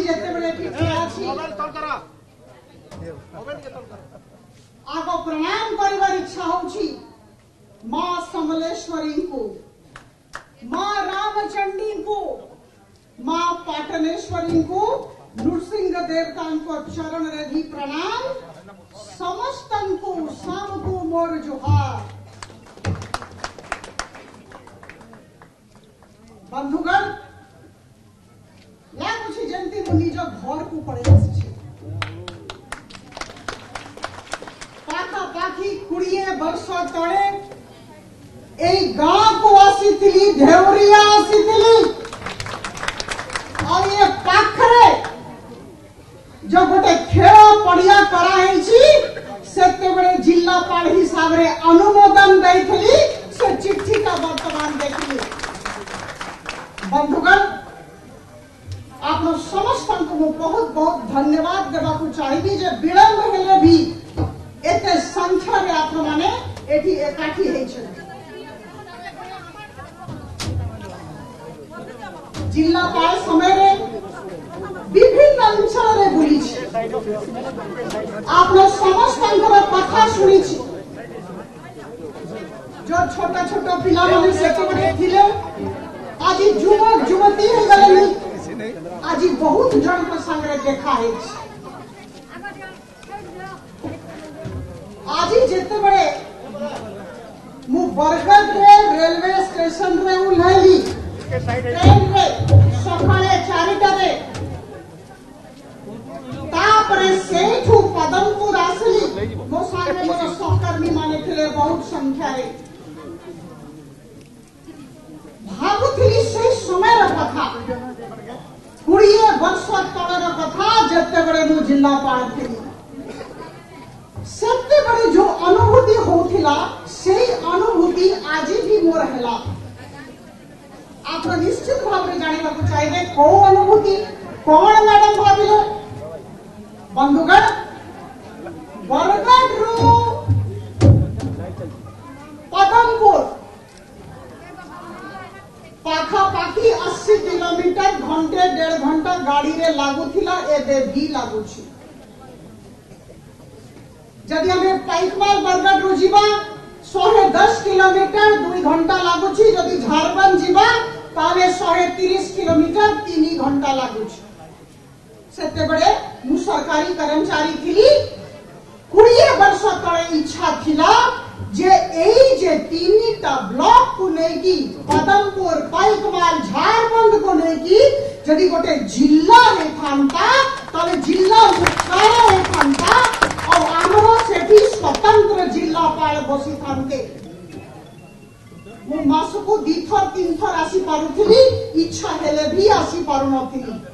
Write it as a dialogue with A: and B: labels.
A: जिते बड़े आग प्रणाम कर इच्छा होची माँ समलेश्वरी को, माँ रामचंडी को, माँ पाटनेश्वरी को, नृसिंह देवता को चरण रेधी प्रणाम, समस्त को शाम को मोर जुहार। बंधुगण लाଗୁଛି ଯେମିତି ମୁଁ ନିଜ ଘରକୁ ପଳେଇ ଆସିଛି। ପାଖାପାଖି 20 ବର୍ଷ ତଳେ ଏଇ ଗାଁକୁ ଆସିଥିଲି, ଢେଉରିଆ ଆସିଥିଲି। ଆଉ ଏ ପାଖରେ जो गोटे खेल पड़िया कराई सेतेबेले जिलापाल हिसाब रे अनुमोदन देइथली से चिट्ठी का वर्तमान देखली। बंधुगण आप समस्त को बहुत बहुत धन्यवाद देवा को चाहिए जे विलंब हेले भी एते संख्या रे आप माने एठी एकाठी हे छै। जिलापाल समय रे विभिन्न अंचल रे बुली आप समस्त कथा शुणी जो छोटा छोटा पिला माने सेते थिले आज युवक युवती हो गले आज बहुत जन को संगे देखा है। आज जिते बड़े मु बरगद रे रेलवे स्टेशन रे उल्हेली ट्रेन रे सकाळे 4टा रे तापरे सेठू पदमपुर आसली मो सामने मोर सहकर्मी माने थिले बहुत संख्या रे भाबुथिली से समय र कथा 20 वर्ष तळर कथा जते बड़े मु जिलापाल थिली सेते बड़े जो अनुभूति होथिला सेही अनुभूति आज भी मोर हैला। आप निश्चित भाव में जानिबा को चाहिए को अनुभूति कौन मैडम भाबिले। बंधुगण बरगड रु पदमपुर पाखापाखी 80 किलोमीटर घंटे 1.5 घंटा गाड़ी रे लागुथिला एबे भी लागुछि। जदि हमें पाइकमाल बरगड रु जीवा 110 किलोमीटर 2 घंटा लागुछि। जदि झारबंद जीवा ताले 130 किलोमीटर 3 घंटा लागुछि। सेते बड़े मु सरकारी कर्मचारी थिली 20 वर्ष तळे इच्छा थिला जे एई जे 3टा ब्लॉक को नेकी पदमपुर पाइकमाल झारबंद को नेकी जदि गोटे जिला हे थांता तले जिला मुख्यालय हे थांता और हमरो सेठी स्वतंत्र जिलापाल बसी थांते। मु मासको 2 थर 3 थर आसी पारुथिली इच्छा हेले भी आसी पारु नथिली।